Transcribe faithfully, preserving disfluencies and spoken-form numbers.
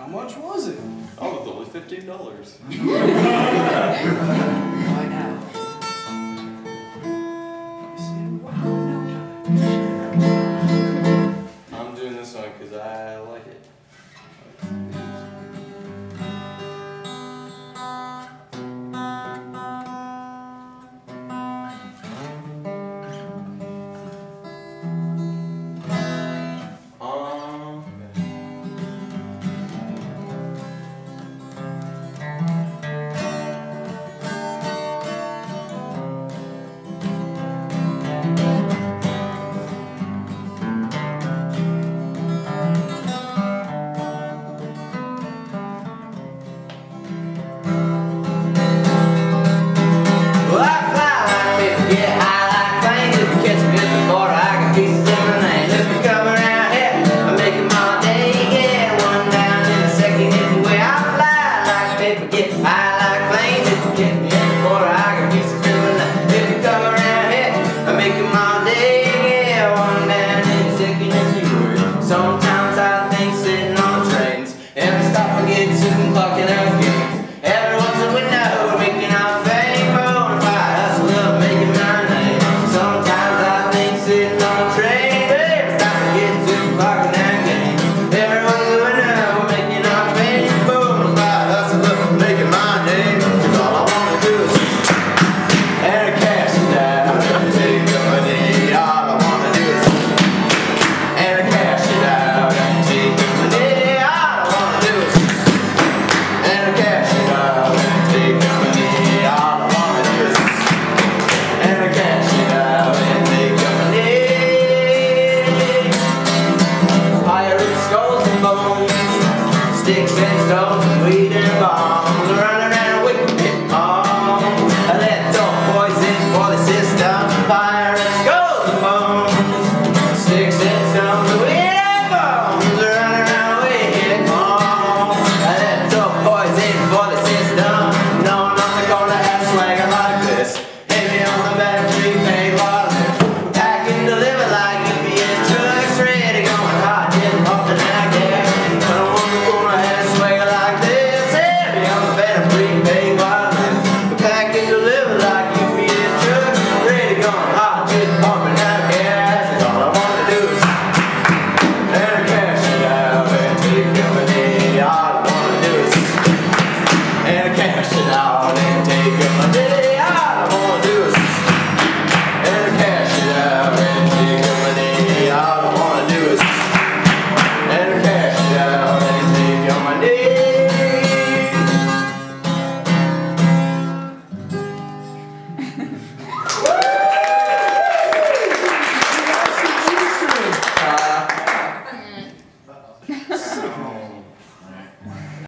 How much was it? Oh, it was only fifteen dollars. Why now? I'm doing this one because I like it. Get high like planes if you get me in the water. I got pieces of feeling like if you come around here, I make them all day. Yeah, one down in the second and you were. Sometimes I think sitting on trains and I stop and get to them clocking out games. Every once in a while we're making our fame, bonafide hustle up, making my name. Sometimes I think sitting on trains and I stop and get to them clocking out games. Every once in a while we're making our fame, bonafide hustle up, making my name. Cause all I wanna do is and cash it down and take the money. All I wanna do is and cash it out and take the money. All I wanna do is and cash it out and take the money. All I wanna do is and cash it out and take the money. Pirates, skulls and bones, sticks and stones and weed and